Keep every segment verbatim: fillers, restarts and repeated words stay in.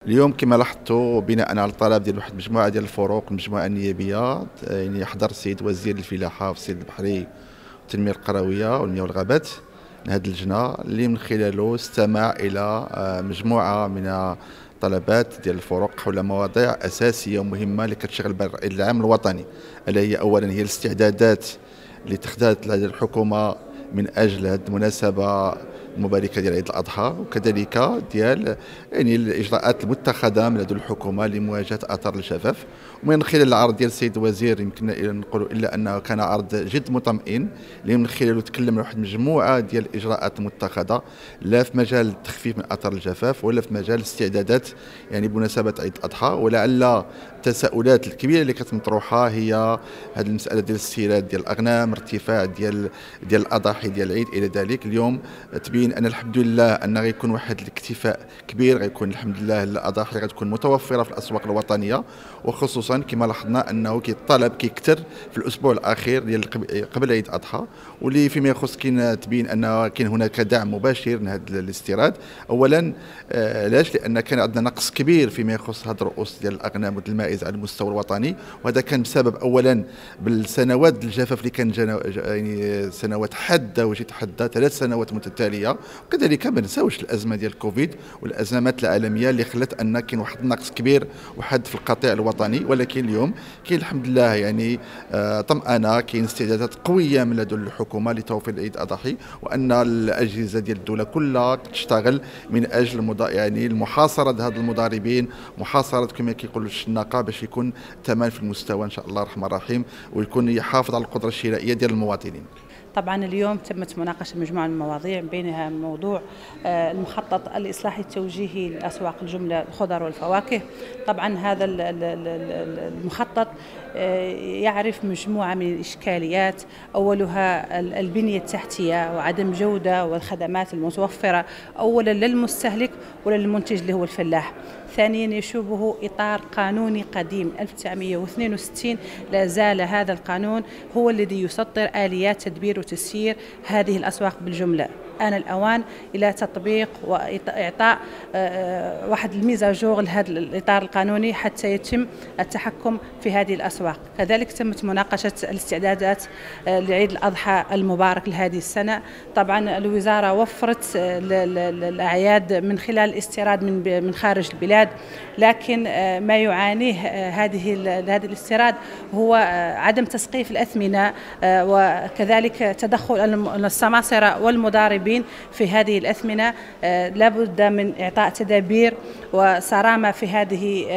اليوم كما لاحظتوا بناء على الطلب ديال واحد المجموعه ديال الفروق المجموعه النيابيه، يعني حضر السيد وزير الفلاحه والصيد البحري والتنميه القرويه والمياه والغابات هذه اللجنه اللي من خلاله استمع الى مجموعه من طلبات ديال الفروق حول مواضيع اساسيه ومهمه اللي كتشغل بال الرأي العام الوطني، الا هي اولا هي الاستعدادات اللي اتخذت لدى الحكومه من اجل هذه المناسبه المباركه ديال عيد الاضحى، وكذلك ديال يعني الاجراءات المتخذه من لدى الحكومه لمواجهه اثار الجفاف. ومن خلال العرض ديال السيد الوزير يمكننا نقولوا الا انه كان عرض جد مطمئن اللي من خلاله تكلم عن واحد المجموعه ديال الاجراءات المتخذه لا في مجال التخفيف من اثار الجفاف ولا في مجال الاستعدادات يعني بمناسبه عيد الاضحى. ولعل التساؤلات الكبيره اللي كتمطروحه هي هذه المساله ديال الاستيراد ديال الاغنام، ارتفاع ديال ديال الاضاحي ديال العيد الى ذلك. اليوم تبين ان الحمد لله ان غيكون واحد الاكتفاء كبير، غيكون الحمد لله الاضاحي غتكون متوفره في الاسواق الوطنيه، وخصوصا كما لاحظنا انه كي الطلب كيكثر في الاسبوع الاخير ديال قبل عيد الاضحى، واللي فيما يخص كاين تبين ان كاين هناك دعم مباشر لهذا الاستيراد. اولا علاش؟ لان كان عندنا نقص كبير فيما يخص هذه الرؤوس ديال الاغنام والمائز على المستوى الوطني، وهذا كان بسبب اولا بالسنوات الجفاف اللي كان يعني سنوات حاده وجد حاده ثلاث سنوات متتاليه، وكذلك ما نساوش الازمه ديال الكوفيد والازمات العالميه اللي خلت ان كاين واحد النقص كبير وحد في القطيع الوطني. ولكن اليوم كاين الحمد لله يعني آه طمأنه، كاين استعدادات قويه من لدى الحكومه لتوفير عيد الاضحى، وان الاجهزه ديال الدوله كلها تشتغل من اجل المضا يعني المحاصره هذا المضاربين، محاصره كما كيقولوا الشناقه، باش يكون ثمن في المستوى ان شاء الله الرحمن الرحيم، ويكون يحافظ على القدره الشرائيه ديال المواطنين. طبعا اليوم تمت مناقشة مجموعة من المواضيع بينها موضوع المخطط الإصلاحي التوجيهي لأسواق الجملة الخضر والفواكه. طبعا هذا المخطط يعرف مجموعة من الإشكاليات، أولها البنية التحتية وعدم جودة والخدمات المتوفرة أولا للمستهلك ولا للمنتج اللي هو الفلاح. ثانيا يشوبه إطار قانوني قديم ألف وتسعمئة واثنين وستين، لا زال هذا القانون هو الذي يسطر آليات تدبير وتسيير هذه الأسواق بالجملة. آن الأوان إلى تطبيق وإعطاء واحد الميزاجور لهذا الإطار القانوني حتى يتم التحكم في هذه الأسواق. كذلك تمت مناقشة الاستعدادات لعيد الأضحى المبارك لهذه السنة. طبعا الوزارة وفرت الأعياد من خلال الاستيراد من من خارج البلاد، لكن ما يعانيه هذه هذا الاستيراد هو عدم تسقيف الأثمنة، وكذلك تدخل السماسرة والمضاربين في هذه الأثمنة. لابد من إعطاء تدابير وصرامة في هذه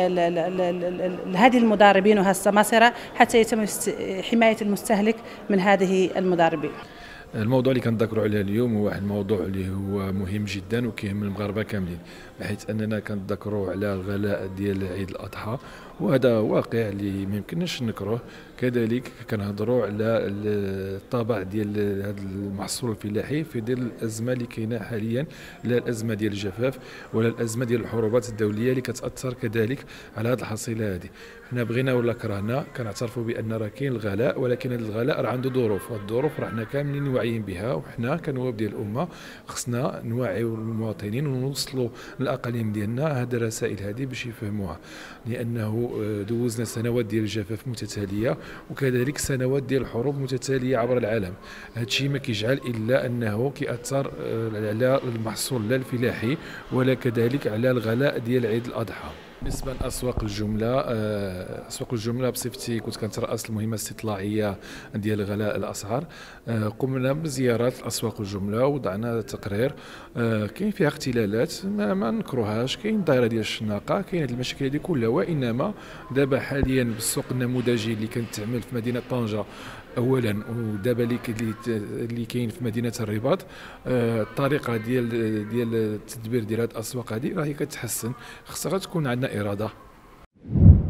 هذه المضاربين وهالسماسرة حتى يتم حماية المستهلك من هذه المضاربين. الموضوع اللي كنذكروا عليه اليوم هو واحد الموضوع اللي هو مهم جدا وكيهم المغاربه كاملين، بحيث اننا كنذكروا على الغلاء ديال عيد الاضحى، وهذا واقع اللي ما يمكنناش نكروه. كذلك كنهضروا على الطابع ديال هذا المحصول الفلاحي في ديال الازمه اللي كاينه حاليا، لا الازمه ديال الجفاف ولا الازمه ديال الحروبات الدوليه اللي كتاثر كذلك على هذه الحصيله هذه. حنا بغينا ولا كرهنا كنعترفوا بان راه كاين الغلاء، ولكن هذا الغلاء راه عنده ظروف، وهذه الظروف راه حنا كاملين واعيين بها، وحنا كنواب ديال الامه خصنا نوعيو المواطنين ونوصلوا للاقاليم ديالنا هذه الرسائل هذه باش يفهموها، لانه دوزنا سنوات ديال الجفاف متتاليه وكذلك سنوات ديال الحروب متتاليه عبر العالم. هذا الشيء ما كيجعل الا انه كيأثر على المحصول لا الفلاحي ولا كذلك على الغلاء ديال عيد الاضحى. بالنسبه لاسواق الجمله، اسواق الجمله بصفتي كنت كنترأس المهمه الاستطلاعيه ديال غلاء الاسعار، قمنا بزيارات الاسواق الجمله وضعنا تقرير كاين فيها اختلالات ما, ما نكروهاش، كاين دائره ديال الشناقه، كاين هذه المشاكل هذه كلها. وانما دابا حاليا بالسوق النموذجي اللي كانت تعمل في مدينه طنجه اولا ودابا اللي اللي كاين في مدينه الرباط، الطريقه ديال ديال التدبير ديال هذه الاسواق هذه راهي كتحسن، خصها تكون عندنا اراده.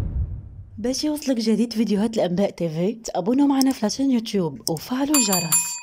باش يوصلك جديد فيديوهات الانباء تيفي تابونوا معنا في لاشين يوتيوب وفعلوا الجرس.